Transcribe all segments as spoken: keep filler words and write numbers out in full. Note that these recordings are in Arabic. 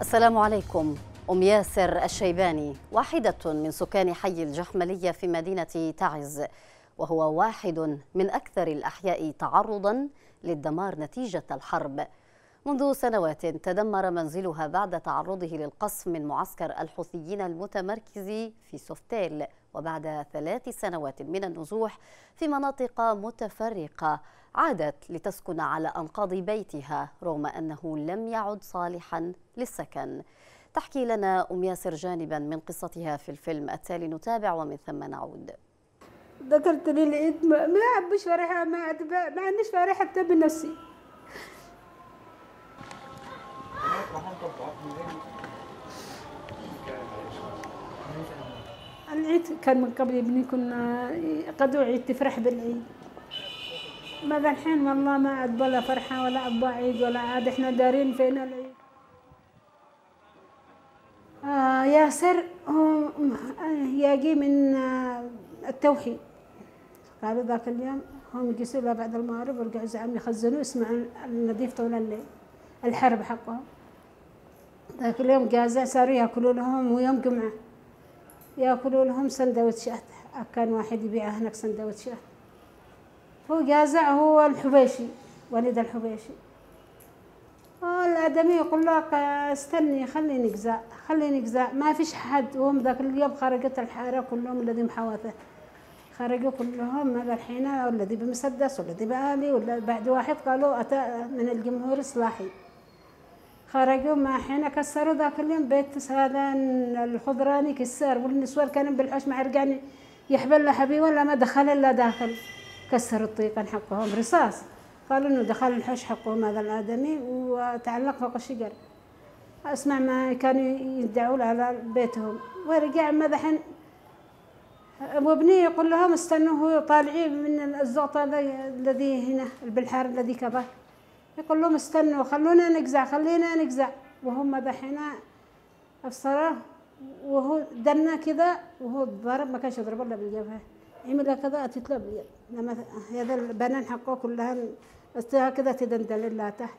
السلام عليكم. أم ياسر الشيباني واحدة من سكان حي الجحملية في مدينة تعز، وهو واحد من أكثر الأحياء تعرضاً للدمار نتيجة الحرب. منذ سنوات تدمر منزلها بعد تعرضه للقصف من معسكر الحوثيين المتمركز في سوفتيل، وبعد ثلاث سنوات من النزوح في مناطق متفرقة عادت لتسكن على أنقاض بيتها رغم أنه لم يعد صالحا للسكن. تحكي لنا أم ياسر جانبا من قصتها في الفيلم التالي، نتابع ومن ثم نعود. ذكرت لي العيد ما عبش فرحة، ما ما عنديش فرحة حتى بنفسي. العيد كان من قبل ابني كنا قدوا عيد تفرح بالعيد، ماذا الحين والله ما عاد ولا فرحة ولا أبغى عيد ولا عاد احنا دارين فين العيد. آه ياسر هو يجي من التوحيد، قالوا ذاك اليوم هم يقيسوا له بعد المغرب ورجعوا زعم يخزنوا يسمع النظيف طول الليل الحرب حقهم. ذاك اليوم جازة صاروا ياكلوا لهم، ويوم جمعة ياكلوا لهم سندوتشات، كان واحد يبيع هناك سندوتشات. هو جازع هو الحبيشي، وليد الحبيشي. الآدمي يقول لك استني خليني نجزع خليني نجزع، ما فيش حد. وهم ذاك اليوم خرجت الحارة كلهم الذي محاوثة، خرجوا كلهم ماذا الحين، والذي بمسدس والذي بآلي، ولا بعد واحد قالوا أتى من الجمهور الإصلاحي. خرجوا ما حين كسروا ذاك اليوم بيت هذا الخضراني كسر، والنسوان كانوا بالحوش مع رجعني يحبل له حبيبه ولا ما دخل إلا داخل، كسروا الطيقان حقهم رصاص، قالوا إنه دخل الحوش حقهم هذا الآدمي وتعلق فوق الشجر. أسمع ما كانوا يدعوا على بيتهم. ورجع ماذا حين وابني يقول لهم استنوا، هو طالعين من الزغط هذا الذي هنا بالحار الذي كبر، يقول لهم استنوا خلونا نجزع خلينا نجزع. وهم دحين الصراحة وهو دنا كذا، وهو ضرب ما كانش يضرب الا بالجبهه، عمل كذا اتتلو باليد. لما هذا البنان حقه كلها استها كذا تدندل الا تحت.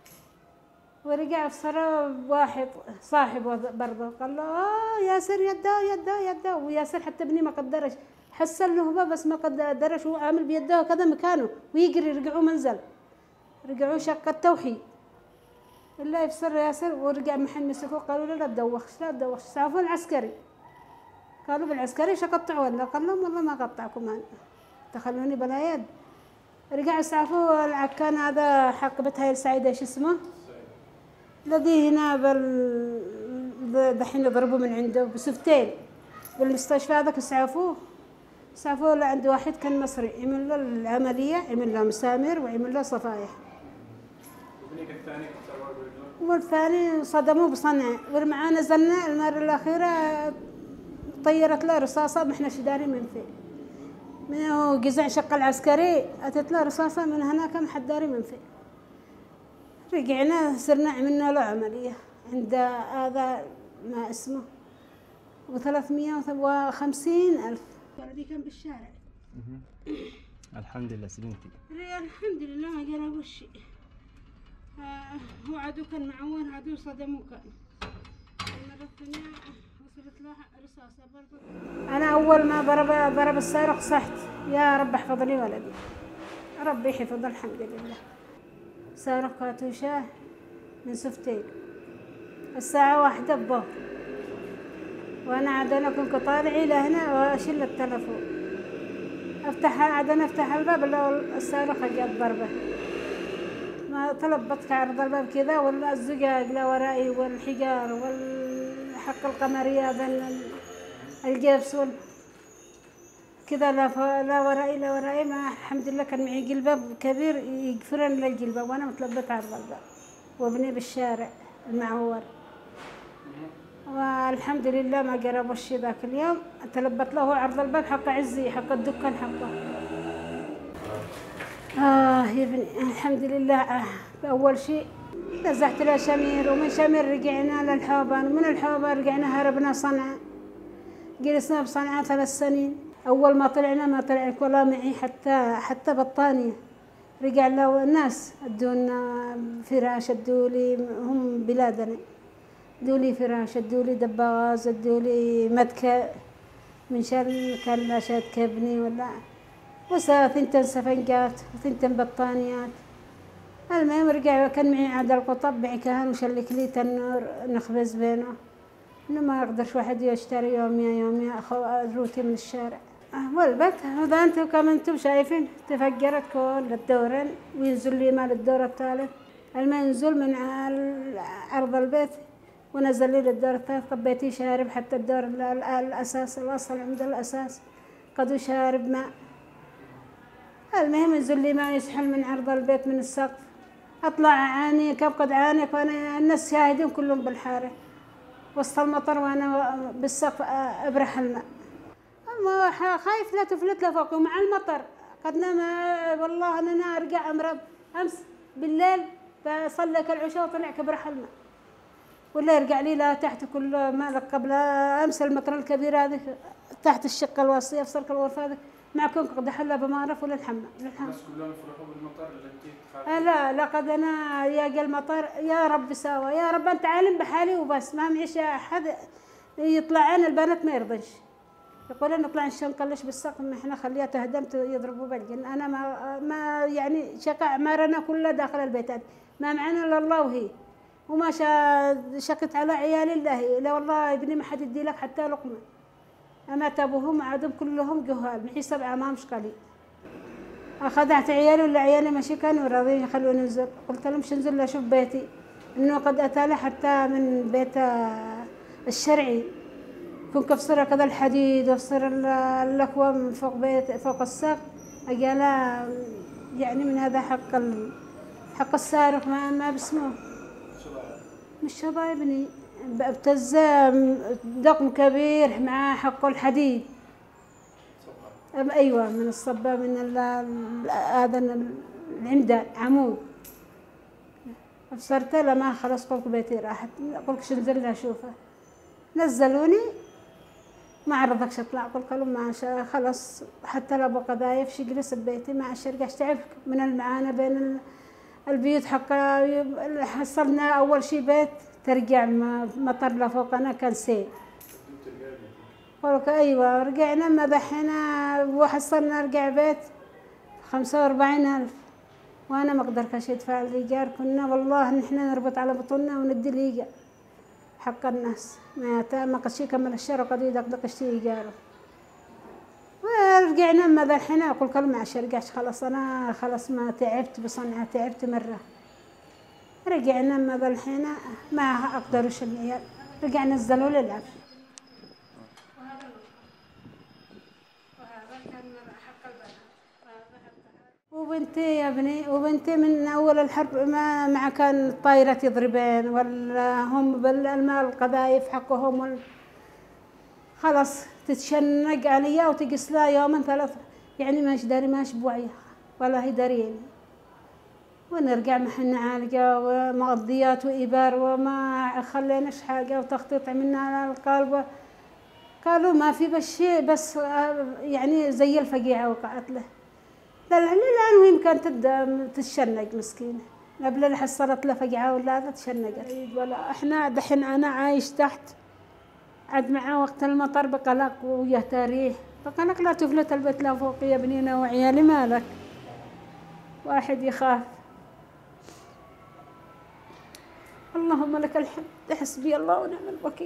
ورجع الصراحة واحد صاحبه برضه قال له اه ياسر يده يده يده، وياسر حتى ابني ما قدرش، حسن له هو بس ما قدرش، هو عامل بيده كذا مكانه ويجري. رجعوا منزل، رجعوا شق التوحيد الله يفسر ياسر. ورجع محل مسكوه قالوا له لا تدوخش لا تدوخش، سعفوا العسكري. قالوا بالعسكري شقطعوا ولا؟ قال لهم والله ما قطعكم انا، تخلوني بلا يد. رجع سعفوا العكان هذا حق بيت هاي السعيدة ايش اسمه الذي هنا بال دحين يضربوا من عنده بسفتين بالمستشفى هذاك، سعفوه سعفوه لعند واحد كان مصري عمل له العملية، عمل له مسامير وعمل له صفايح. والثاني صدموه بصنعاء، ورمعاه نزلنا المرة الأخيرة طيرت له رصاصة ما احناش دارين من فين، من جزع شق العسكري أتت له رصاصة من هناك ما حد داري من فين. رجعنا صرنا عملنا له عملية عند هذا ما اسمه وثلاثمية وخمسين ألف. ولدي كان بالشارع. الحمد لله سلمتي. الحمد لله ما جرى شيء. هو عدو كان معون، عدو صدموه كان. المرة الثانية وصلت له رصاصة برضه. أنا أول ما ضرب ضرب الصاروخ صحت يا رب احفظ لي ولدي، ربي يحفظه الحمد لله. صاروخ كاتوشاه من سفتين الساعة واحدة الظهر، وأنا عاد أنا كنت طالعي لهنا وأشيل التلفون، أفتح عاد أنا أفتح الباب لو الصاروخ جاب ضربة، ما طلبت عرض الباب كذا ولا الزجاج لا ورائي والحجار والحق القمرية هذا الجبس وال كذا لا لا ورائي لا ورائي. ما الحمد لله كان معي جلباب كبير يقفرن للجلباب وانا متلبت عرض الباب، وابني بالشارع المعور. والحمد لله ما قرب الشي ذاك اليوم، تلبت له عرض الباب حق عزي حق الدكان حقه. آه يا ابني الحمد لله. أول شيء نزحت له شمير، ومن شمير رجعنا للحوبان، ومن الحوبان رجعنا هربنا صنعاء، جلسنا بصنعاء ثلاث سنين. أول ما طلعنا ما طلع ولا معي حتى حتى بطانية، رجع له الناس ادونا فراش ادوا لي هم بلادنا، ادولي فراش، ادولي دباغاز، ادولي مدكة من شر كلاشات كبني ولا وسا ثنتن سفنجات وثنتن بطانيات. المهم رجع كان معي عاد القطب معي كهان وشلك لي تنور نخبز بينه، انه ما يقدرش واحد يشتري يوميا يوميا اخو روتي من الشارع. والبيت هذا انتم كما انتم شايفين تفجرت كل الدورين وينزل لي مال الدور الثالث. الماء ينزل من عرض البيت ونزل لي للدور الثالث. قبيتي شارب حتى الدور الاساس الاصل عند الاساس قد شارب ماء. المهم ينزل لي ماء يسحل من عرض البيت من السقف. اطلع اعاني كيف قد عانيك وانا الناس شاهدين كلهم بالحاره وسط المطر وانا بالسقف ابرح الماء. خايف لا تفلت لفوق ومع المطر قد نام. والله انا ارجع امرض. امس بالليل بصلك العشاء وطلع كبرح الماء ولا يرجع لي لا تحت كل مالك. قبل امس المطر الكبير هذه تحت الشقه الوصيه في سلك الغرفه هذه معكم قد حلا بمعرف ولا الحمى. الناس كلهم يفرحوا بالمطر اللي انت آه لا لقد انا يا المطر يا رب سوا يا رب انت عالم بحالي وبس. ما معيش احد يطلع عين البنات ما يرضيش يقول نطلع نشنقلش بالسقف ما احنا خليها تهدمت يضربوا بالجن. انا ما ما يعني شقى اعمارنا كلها داخل البيتات ما معنا الا الله وهي وما شكت على عيالي الله لا والله ابني ما حد يدي لك حتى لقمه. أمات أبوهم عادهم كلهم جهال معي سبعة ما مش قليل. أخذت عيالي ولا عيالي ماشي كانوا راضيين يخلوني أنزل. قلت لهم مش أنزل أشوف بيتي إنه قد أتى حتى من بيت الشرعي كن كفصر كذا الحديد وفصر الأكوام من فوق بيت فوق السقف. أجالا يعني من هذا حق ال... حق السارق ما ما باسمه مش شبايبني ابتز دقم كبير مع حق الحديد. ايوه من الصبا من هذا العمدان عمود. فسرت له ما خلاص قلت بيتي راحت قلت شو نزل اشوفه. نزلوني ما عرضكش اطلع قلت لهم ما خلاص حتى لو بقى ضايف شي جلس ببيتي مع الشرقه تعب من المعاناه بين البيوت حق حصلنا اول شي بيت ترجع مطر لفوقنا كان سيل. قلت ايوه رجعنا ما دحينا وحصلنا رجع بيت خمسة وأربعين ألف وانا ما قدرتش ادفع الايجار. كنا والله نحن نربط على بطوننا وندي الايجار حق الناس ما ما قدش يكمل الشهر وقد يدقدق يشتري ايجاره. ورجعنا ما دحينا اقول كلمه مع الشرقه خلاص انا خلاص ما تعبت بصنعه تعبت مره. رجعنا ما بالحين ما اقدرش العيال رجعنا نزلوا لي العب. وبنتي يا ابني وبنتي من اول الحرب ما مع كان الطايرات يضربين ولا هم بالمال القذايف حقهم وال... خلاص تتشنق عليا وتقص لها يوما ثلاثة يعني ماش داري ماش بوعيها ولا هي داريني. ونرجع ما حنا عالقة ومقضيات وإبار وما خليناش حاجة وتخطيط عملنا على القلب. قالوا ما في بس شيء بس يعني زي الفقيعة وقعت له. للآن وين كانت تتشنق مسكينة قبل اللي حصلت له فقيعة ولا هذا تشنقت. ولا احنا دحين أنا عايش تحت عد معاه وقت المطر بقلق ويا تاريخ بقلق لا تفلت البيت لا فوق يا بنينا وعيالي مالك واحد يخاف. اللهم لك الحمد حسبي الله ونعم الوكيل.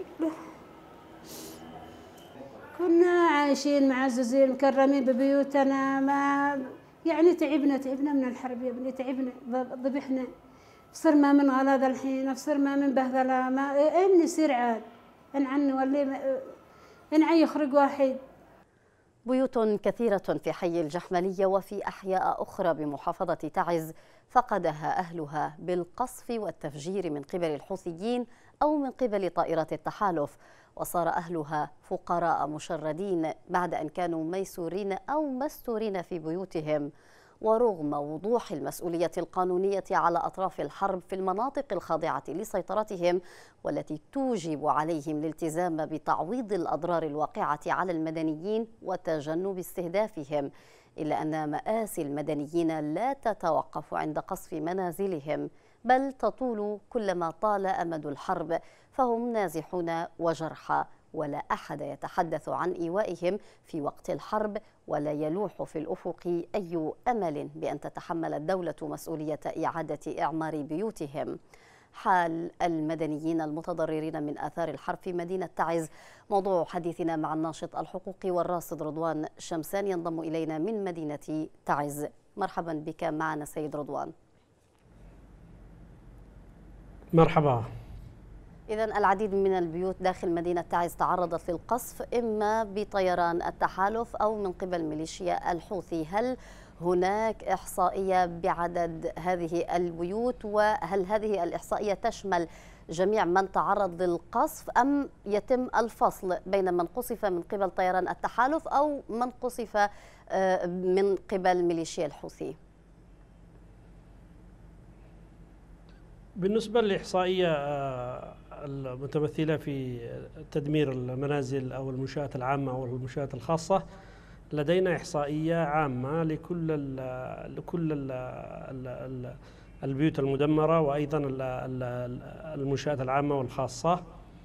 كنا عايشين معززين مكرمين ببيوتنا ما يعني تعبنا تعبنا من الحرب يا ابني تعبنا ذبحنا صر ما من غلاظ الحين صر ما من بهذله ما ان يصير عاد ان عني ولا ان عي يخرج واحد. بيوت كثيرة في حي الجحملية وفي أحياء أخرى بمحافظة تعز فقدها أهلها بالقصف والتفجير من قبل الحوثيين أو من قبل طائرات التحالف، وصار أهلها فقراء مشردين بعد أن كانوا ميسورين أو مستورين في بيوتهم. ورغم وضوح المسؤولية القانونية على أطراف الحرب في المناطق الخاضعة لسيطرتهم والتي توجب عليهم الالتزام بتعويض الأضرار الواقعة على المدنيين وتجنب استهدافهم، إلا أن مآسي المدنيين لا تتوقف عند قصف منازلهم، بل تطول كلما طال أمد الحرب، فهم نازحون وجرحى، ولا أحد يتحدث عن إيوائهم في وقت الحرب، ولا يلوح في الأفق أي أمل بأن تتحمل الدولة مسؤولية إعادة إعمار بيوتهم. حال المدنيين المتضررين من آثار الحرب في مدينة تعز موضوع حديثنا مع الناشط الحقوقي والراصد رضوان شمسان، ينضم إلينا من مدينة تعز. مرحبا بك معنا سيد رضوان. مرحبا. إذن العديد من البيوت داخل مدينة تعز تعرضت للقصف إما بطيران التحالف أو من قبل ميليشيا الحوثي. هل هناك إحصائية بعدد هذه البيوت، وهل هذه الإحصائية تشمل جميع من تعرض للقصف أم يتم الفصل بين من قصف من قبل طيران التحالف أو من قصف من قبل ميليشيا الحوثي؟ بالنسبة للإحصائية المتمثلة في تدمير المنازل أو المنشآت العامة أو المنشآت الخاصة، لدينا إحصائية عامة لكل ال لكل ال ال البيوت المدمرة وأيضا المنشآت العامة والخاصة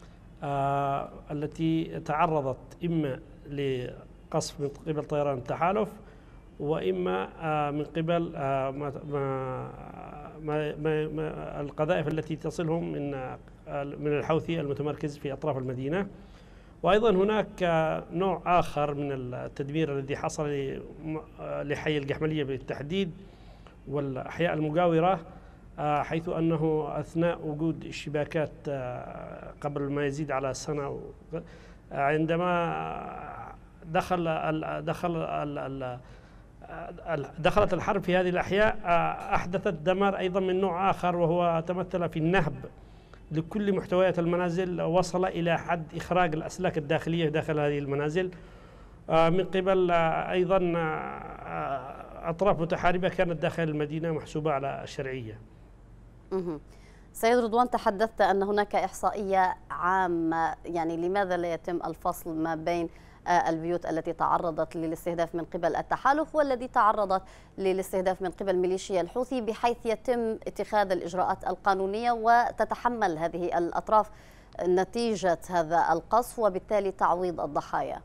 التي تعرضت إما لقصف من قبل طيران التحالف وإما من قبل ما ما ما القذائف التي تصلهم من من الحوثي المتمركز في أطراف المدينة. وأيضا هناك نوع آخر من التدمير الذي حصل لحي القحملية بالتحديد والأحياء المجاورة، حيث أنه أثناء وجود الشباكات قبل ما يزيد على سنة، عندما دخل دخل دخلت الحرب في هذه الأحياء أحدثت دمار أيضا من نوع آخر، وهو تمثل في النهب لكل محتويات المنازل، وصل إلى حد إخراج الأسلاك الداخلية داخل هذه المنازل من قبل أيضا أطراف متحاربة كانت داخل المدينة محسوبة على الشرعية. سيد رضوان، تحدثت أن هناك إحصائية عامة، يعني لماذا لا يتم الفصل ما بين البيوت التي تعرضت للاستهداف من قبل التحالف والذي تعرضت للاستهداف من قبل ميليشيا الحوثي، بحيث يتم اتخاذ الإجراءات القانونية وتتحمل هذه الأطراف نتيجة هذا القصف وبالتالي تعويض الضحايا؟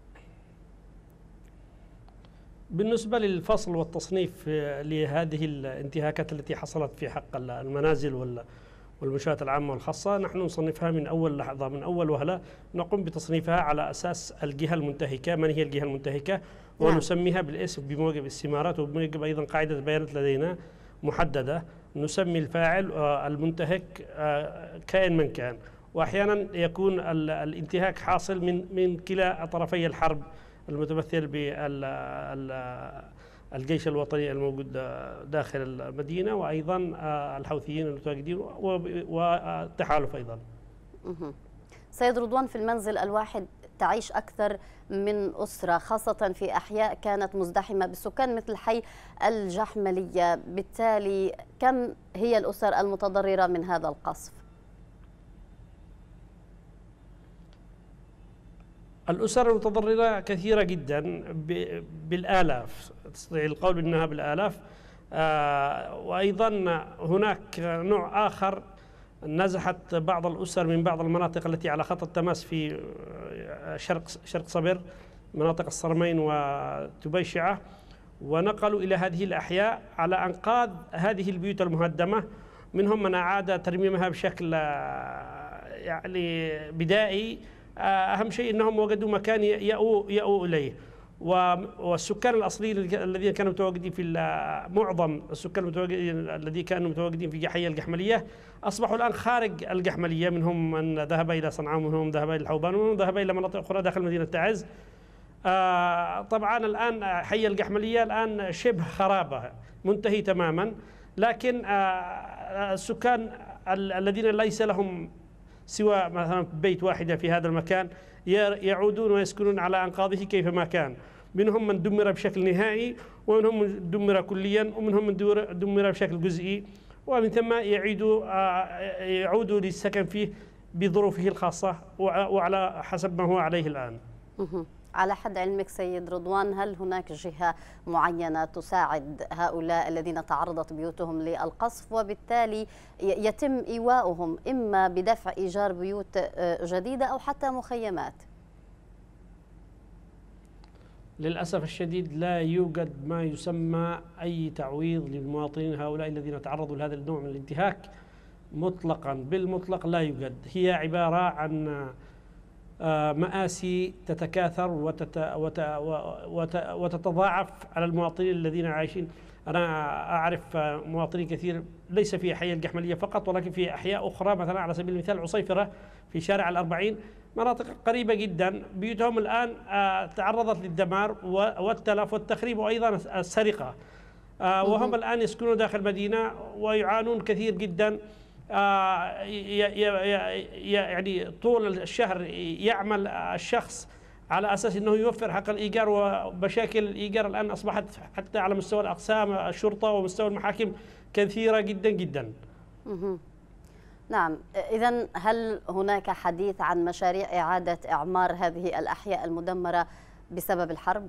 بالنسبة للفصل والتصنيف لهذه الانتهاكات التي حصلت في حق المنازل والمنشآت العامة والخاصة، نحن نصنفها من أول لحظة، من أول وهلة نقوم بتصنيفها على أساس الجهة المنتهكة، من هي الجهة المنتهكة، ونسميها بالاسم بموجب استمارات وبموجب أيضا قاعدة بيانات لدينا محددة. نسمي الفاعل المنتهك كائن من كان، وأحيانا يكون الانتهاك حاصل من من كلا طرفي الحرب المتمثل بالجيش الوطني الموجود داخل المدينة وأيضا الحوثيين المتواجدين والتحالف أيضا. سيد رضوان، في المنزل الواحد تعيش أكثر من أسرة، خاصة في أحياء كانت مزدحمة بالسكان مثل حي الجحملية، بالتالي كم هي الأسر المتضررة من هذا القصف؟ الأسر المتضررة كثيرة جدا بالآلاف، تستطيع القول إنها بالآلاف. وأيضا هناك نوع آخر، نزحت بعض الأسر من بعض المناطق التي على خط التماس في شرق شرق صبر، مناطق الصرمين وتبيشعة، ونقلوا إلى هذه الأحياء على أنقاض هذه البيوت المهدمة. منهم من أعاد ترميمها بشكل يعني بدائي، أهم شيء أنهم وجدوا مكان يأووا يأووا إليه، والسكان الأصليين الذين كانوا متواجدين في معظم السكان المتواجدين الذين كانوا متواجدين في حي القحملية أصبحوا الآن خارج القحملية، منهم من ذهب إلى صنعاء ومنهم ذهب إلى الحوبان ومنهم ذهب إلى مناطق أخرى داخل مدينة تعز. طبعا الآن حي القحملية الآن شبه خرابة، منتهي تماما، لكن السكان الذين ليس لهم سوى مثلا بيت واحدة في هذا المكان يعودون ويسكنون على أنقاضه كيفما كان. منهم من دمر بشكل نهائي، ومنهم من دمر كليا، ومنهم من دمر بشكل جزئي، ومن ثم يعيدوا يعودوا للسكن فيه بظروفه الخاصة وعلى حسب ما هو عليه الآن. على حد علمك سيد رضوان، هل هناك جهة معينة تساعد هؤلاء الذين تعرضت بيوتهم للقصف وبالتالي يتم إيواؤهم إما بدفع إيجار بيوت جديدة أو حتى مخيمات؟ للأسف الشديد لا يوجد ما يسمى أي تعويض للمواطنين هؤلاء الذين تعرضوا لهذا النوع من الانتهاك مطلقا، بالمطلق لا يوجد. هي عبارة عن مآسي تتكاثر وتتضاعف على المواطنين الذين عايشين. أنا أعرف مواطنين كثير ليس في حي الجحملية فقط ولكن في أحياء أخرى، مثلا على سبيل المثال عصيفرة في شارع الأربعين، مناطق قريبة جدا بيوتهم الآن تعرضت للدمار والتلف والتخريب وأيضا السرقة، وهم الآن يسكنون داخل المدينة ويعانون كثير جدا. يعني طول الشهر يعمل الشخص على أساس أنه يوفر حق الإيجار، ومشاكل الإيجار الآن أصبحت حتى على مستوى الأقسام الشرطة ومستوى المحاكم كثيرة جدا جدا. نعم، إذن هل هناك حديث عن مشاريع إعادة إعمار هذه الأحياء المدمرة بسبب الحرب؟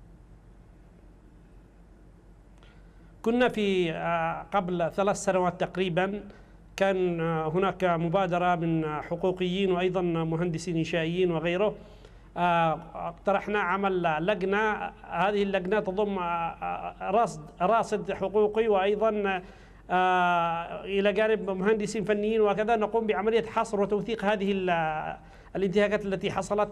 كنا في قبل ثلاث سنوات تقريبا كان هناك مبادرة من حقوقيين وأيضا مهندسين إنشائيين وغيره، اقترحنا عمل لجنة. هذه اللجنة تضم راصد راصد حقوقي وأيضا إلى جانب مهندسين فنيين، وكذا نقوم بعملية حصر وتوثيق هذه الانتهاكات التي حصلت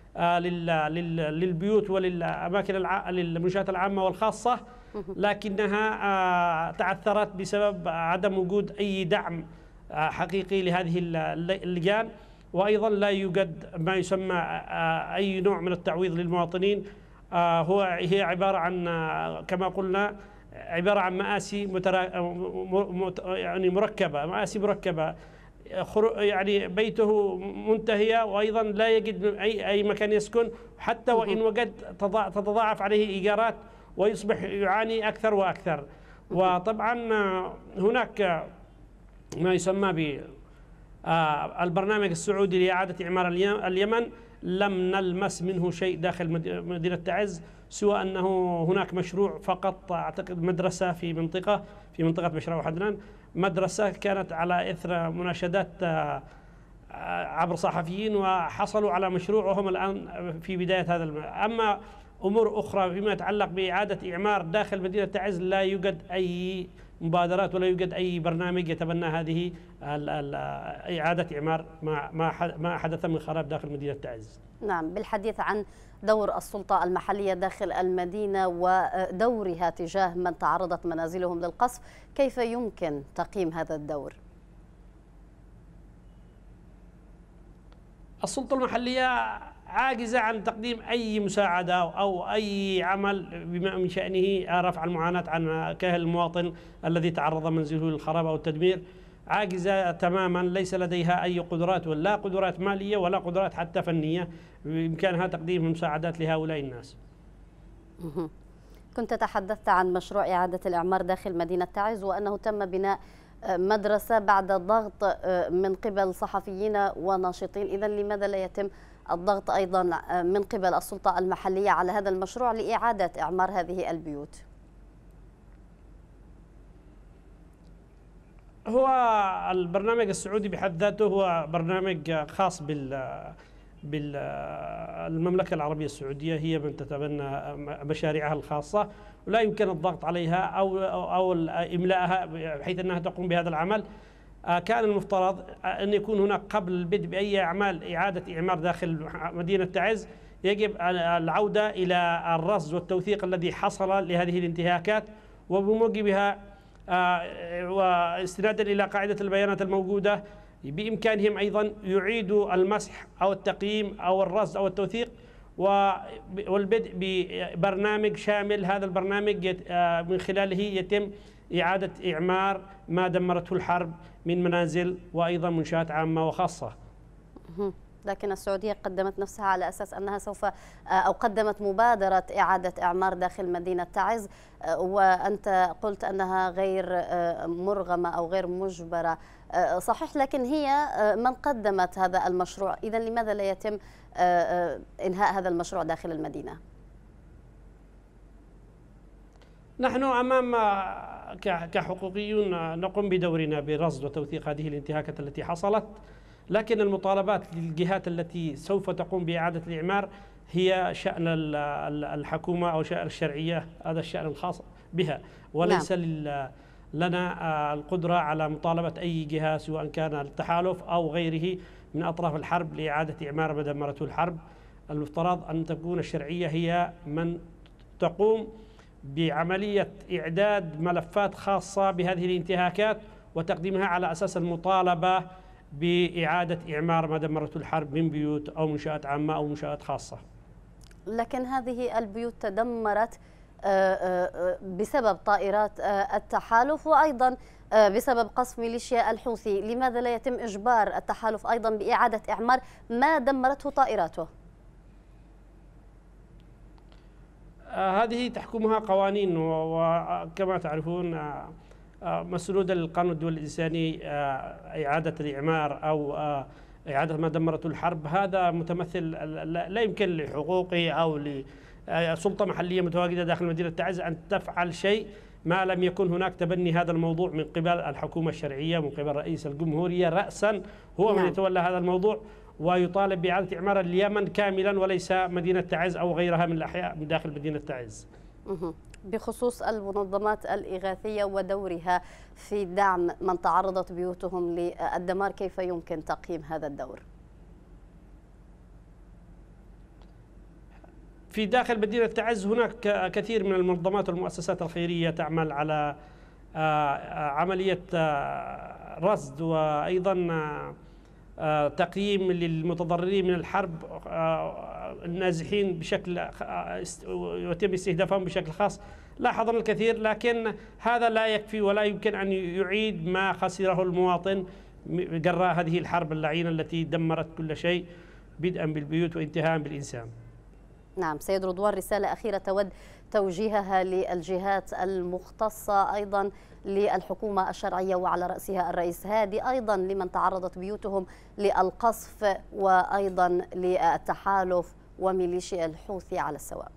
للبيوت وللأماكن للمنشآت العامة والخاصة، لكنها تعثرت بسبب عدم وجود أي دعم حقيقي لهذه اللجان، وأيضا لا يوجد ما يسمى أي نوع من التعويض للمواطنين. هو هي عبارة عن كما قلنا عبارة عن مآسي مترا... يعني مركبة، مآسي مركبة، يعني بيته منتهية وأيضا لا يجد أي أي مكان يسكن، حتى وإن وجد تتضاعف عليه إيجارات ويصبح يعاني أكثر وأكثر. وطبعا هناك ما يسمى ب البرنامج السعودي لإعادة إعمار اليمن، لم نلمس منه شيء داخل مدينة تعز، سوى أنه هناك مشروع فقط، أعتقد مدرسة في منطقة في منطقة بشرى وحدنان، مدرسة كانت على إثر مناشدات عبر صحفيين وحصلوا على مشروع وهم الآن في بداية هذا الم... أما أمور أخرى فيما يتعلق بإعادة إعمار داخل مدينة تعز لا يوجد أي مبادرات ولا يوجد أي برنامج يتبنى هذه إعادة إعمار ما ما حدث من خراب داخل مدينة تعز. نعم، بالحديث عن دور السلطة المحلية داخل المدينة ودورها تجاه من تعرضت منازلهم للقصف، كيف يمكن تقييم هذا الدور؟ السلطة المحلية عاجزة عن تقديم أي مساعدة أو أي عمل بما من شأنه رفع المعاناة عن كاهل المواطن الذي تعرض منزله للخراب أو التدمير. عاجزة تماما، ليس لديها أي قدرات، ولا قدرات مالية ولا قدرات حتى فنية بإمكانها تقديم مساعدات لهؤلاء الناس. كنت تحدثت عن مشروع إعادة الإعمار داخل مدينة تعز وأنه تم بناء مدرسة بعد الضغط من قبل صحفيين وناشطين، إذن لماذا لا يتم الضغط أيضا من قبل السلطة المحلية على هذا المشروع لإعادة إعمار هذه البيوت؟ هو البرنامج السعودي بحد ذاته هو برنامج خاص بال بالمملكة العربية السعودية، هي من تتبنى مشاريعها الخاصة ولا يمكن الضغط عليها أو أو إملاءها بحيث أنها تقوم بهذا العمل. كان المفترض أن يكون هناك قبل البدء بأي أعمال إعادة إعمار داخل مدينة تعز يجب العودة إلى الرصد والتوثيق الذي حصل لهذه الانتهاكات، وبموجبها واستنادا إلى قاعدة البيانات الموجودة بإمكانهم أيضا يعيدوا المسح أو التقييم أو الرصد أو التوثيق والبدء ببرنامج شامل. هذا البرنامج من خلاله يتم إعادة إعمار ما دمرته الحرب من منازل وأيضا منشآت عامة وخاصة. لكن السعودية قدمت نفسها على أساس أنها سوف أو قدمت مبادرة إعادة إعمار داخل مدينة تعز، وأنت قلت أنها غير مرغمة أو غير مجبرة. صحيح، لكن هي من قدمت هذا المشروع، إذا لماذا لا يتم إنهاء هذا المشروع داخل المدينة؟ نحن أمام كحقوقيون نقوم بدورنا برصد وتوثيق هذه الانتهاكات التي حصلت، لكن المطالبات للجهات التي سوف تقوم بإعادة الإعمار هي شأن الحكومة أو شأن الشرعية، هذا الشأن الخاص بها، وليس نعم. لنا القدرة على مطالبة أي جهة سواء كان التحالف أو غيره من أطراف الحرب لإعادة إعمار ما دمرته الحرب. المفترض أن تكون الشرعية هي من تقوم بعملية إعداد ملفات خاصة بهذه الانتهاكات وتقديمها على أساس المطالبة بإعادة إعمار ما دمرته الحرب من بيوت أو منشآت عامة أو منشآت خاصة. لكن هذه البيوت تدمرت بسبب طائرات التحالف وأيضا بسبب قصف ميليشيا الحوثي، لماذا لا يتم إجبار التحالف أيضا بإعادة إعمار ما دمرته طائراته؟ هذه تحكمها قوانين، وكما تعرفون مسنودة للقانون الدولي الإنساني إعادة الإعمار أو إعادة ما دمرته الحرب، هذا متمثل لا يمكن لحقوقي أو لسلطة محلية متواجدة داخل مدينة تعز أن تفعل شيء ما لم يكن هناك تبني هذا الموضوع من قبل الحكومة الشرعية، من قبل رئيس الجمهورية رأسا هو من يتولى هذا الموضوع ويطالب بإعادة إعمار اليمن كاملا وليس مدينة تعز أو غيرها من الأحياء من داخل مدينة تعز. بخصوص المنظمات الإغاثية ودورها في دعم من تعرضت بيوتهم للدمار، كيف يمكن تقييم هذا الدور؟ في داخل مدينة تعز هناك كثير من المنظمات والمؤسسات الخيرية تعمل على عملية رصد وأيضا تقييم للمتضررين من الحرب النازحين بشكل يتم استهدافهم بشكل خاص. لاحظنا الكثير، لكن هذا لا يكفي ولا يمكن أن يعيد ما خسره المواطن جراء هذه الحرب اللعينة التي دمرت كل شيء بدءا بالبيوت وانتهاء بالإنسان. نعم سيد رضوان، رسالة أخيرة تود توجيهها للجهات المختصة، أيضا للحكومة الشرعية وعلى رأسها الرئيس هادي، أيضا لمن تعرضت بيوتهم للقصف وأيضا للتحالف وميليشيا الحوثي على السواء.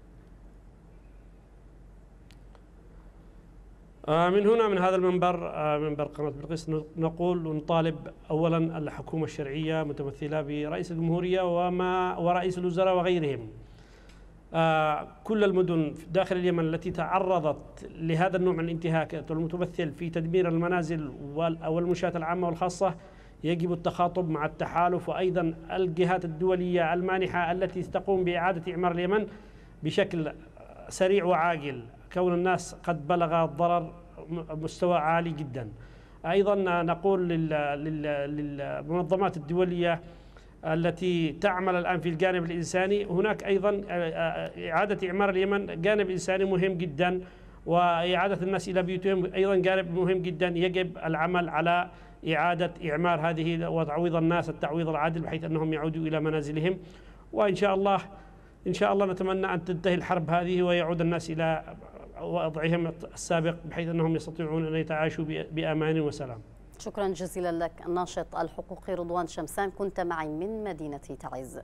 من هنا من هذا المنبر منبر قناة بلقيس نقول ونطالب أولا الحكومة الشرعية متمثلة برئيس الجمهورية وما ورئيس الوزراء وغيرهم، كل المدن داخل اليمن التي تعرضت لهذا النوع من الانتهاكات والمتمثل في تدمير المنازل والمنشآت العامة والخاصة يجب التخاطب مع التحالف وأيضا الجهات الدولية المانحة التي تقوم بإعادة إعمار اليمن بشكل سريع وعاجل، كون الناس قد بلغ الضرر مستوى عالي جدا. أيضا نقول للمنظمات الدولية التي تعمل الآن في الجانب الإنساني، هناك أيضا إعادة إعمار اليمن جانب إنساني مهم جدا، وإعادة الناس إلى بيوتهم أيضا جانب مهم جدا، يجب العمل على إعادة إعمار هذه وتعويض الناس التعويض العادل بحيث أنهم يعودوا إلى منازلهم، وإن شاء الله إن شاء الله نتمنى أن تنتهي الحرب هذه ويعود الناس إلى وضعهم السابق بحيث أنهم يستطيعون أن يتعايشوا بأمان وسلام. شكرا جزيلا لك الناشط الحقوقي رضوان شمسان، كنت معي من مدينة تعز.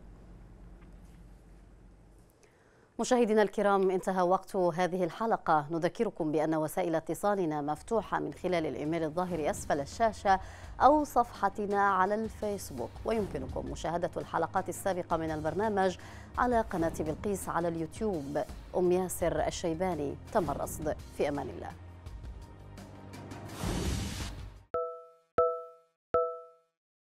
مشاهدينا الكرام، انتهى وقت هذه الحلقة. نذكركم بأن وسائل اتصالنا مفتوحة من خلال الإيميل الظاهر أسفل الشاشة أو صفحتنا على الفيسبوك، ويمكنكم مشاهدة الحلقات السابقة من البرنامج على قناة بلقيس على اليوتيوب. أم ياسر الشيباني، تم الرصد. في أمان الله.